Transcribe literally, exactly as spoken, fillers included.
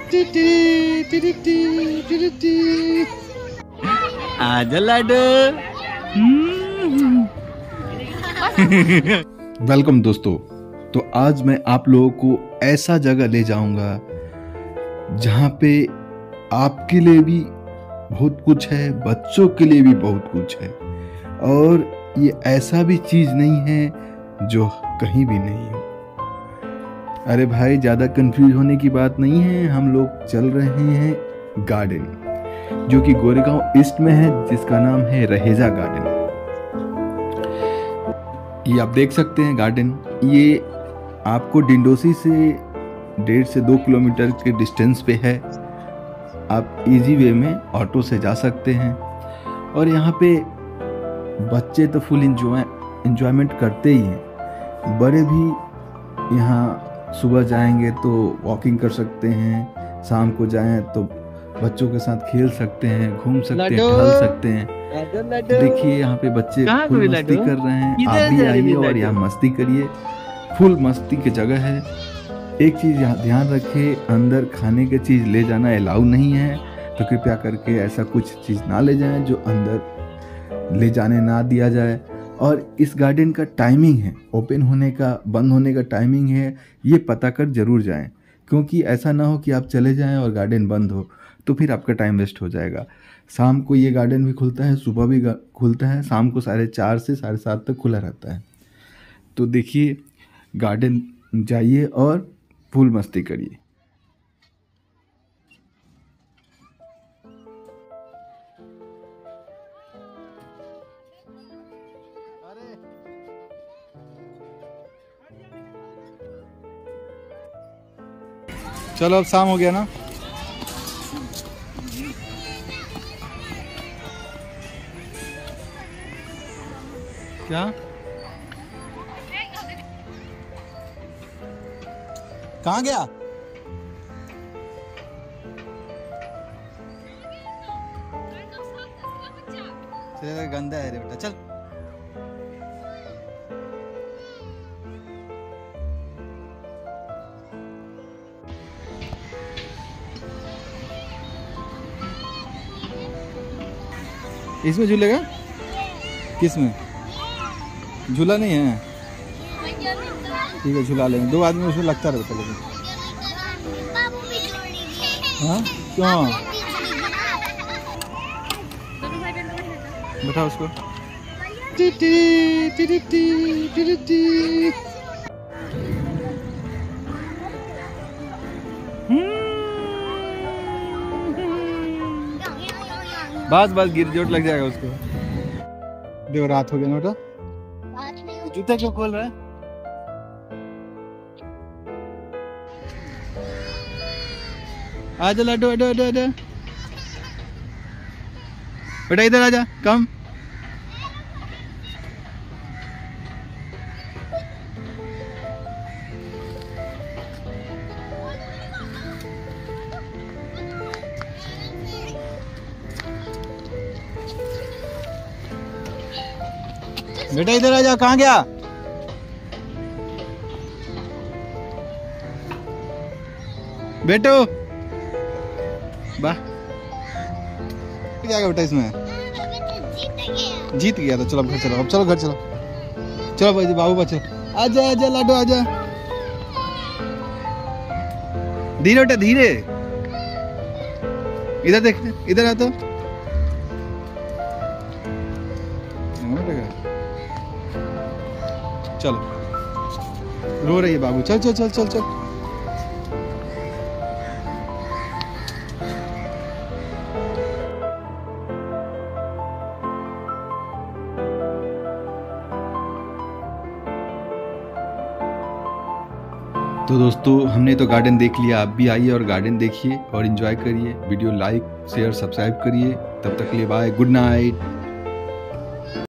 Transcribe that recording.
आजा लाडो। वेलकम दोस्तों। तो आज मैं आप लोगों को ऐसा जगह ले जाऊंगा जहां पे आपके लिए भी बहुत कुछ है, बच्चों के लिए भी बहुत कुछ है, और ये ऐसा भी चीज नहीं है जो कहीं भी नहीं हो। अरे भाई, ज्यादा कंफ्यूज होने की बात नहीं है। हम लोग चल रहे हैं गार्डन, जो कि गोरेगांव ईस्ट में है, जिसका नाम है रहेजा गार्डन। ये आप देख सकते हैं गार्डन। ये आपको डिंडोसी से डेढ़ से दो किलोमीटर के डिस्टेंस पे है। आप इजी वे में ऑटो से जा सकते हैं, और यहाँ पे बच्चे तो फुल इंजॉय इंजॉयमेंट करते ही हैं। बड़े भी यहाँ सुबह जाएंगे तो वॉकिंग कर सकते हैं, शाम को जाएं तो बच्चों के साथ खेल सकते हैं, घूम सकते हैं, टहल सकते हैं। देखिए यहाँ पे बच्चे फुल मस्ती कर रहे हैं। आप भी आइए और यहाँ मस्ती करिए, फुल मस्ती की जगह है। एक चीज यहाँ ध्यान रखिए, अंदर खाने की चीज ले जाना अलाउ नहीं है, तो कृपया करके ऐसा कुछ चीज ना ले जाएं जो अंदर ले जाने ना दिया जाए। और इस गार्डन का टाइमिंग है, ओपन होने का बंद होने का टाइमिंग है, ये पता कर जरूर जाएं, क्योंकि ऐसा ना हो कि आप चले जाएं और गार्डन बंद हो, तो फिर आपका टाइम वेस्ट हो जाएगा। शाम को ये गार्डन भी खुलता है, सुबह भी खुलता है, शाम को साढ़े चार से साढ़े सात तक खुला रहता है। तो देखिए, गार्डन जाइए और फुल मस्ती करिए। चलो, अब शाम हो गया ना। क्या कहाँ गया? चल, गंदा है रे बेटा, चल। इसमें झूलेगा? किसमें? झूला नहीं है? ठीक है, झूला लेंगे। दो आदमी उसमें लगता रहता है, लेकिन हाँ क्यों? बैठा उसको। बस बस गिर चोट लग जाएगा उसको। देखो, रात हो गया ना। जूता क्यों खोल रहा है? आजा लाडो, आजा आजा आजा बेटा, इधर आजा, कम। बेटा इधर आ जा। कहाँ गया? बेटो वाह, क्या बेटा इसमें? जीत गया तो चलो घर चलो। अब चलो घर चलो, चलो भाई बाबू बा चलो। आजा आजा लाडो, आजा। धीरे बेटा, धीरे। इधर देख, इधर आ तो। चलो, रो रही है बाबू। चल चल चल चल चल। तो दोस्तों, हमने तो गार्डन देख लिया। आप भी आइए और गार्डन देखिए और एंजॉय करिए। वीडियो लाइक शेयर सब्सक्राइब करिए। तब तक के लिए बाय, गुड नाइट।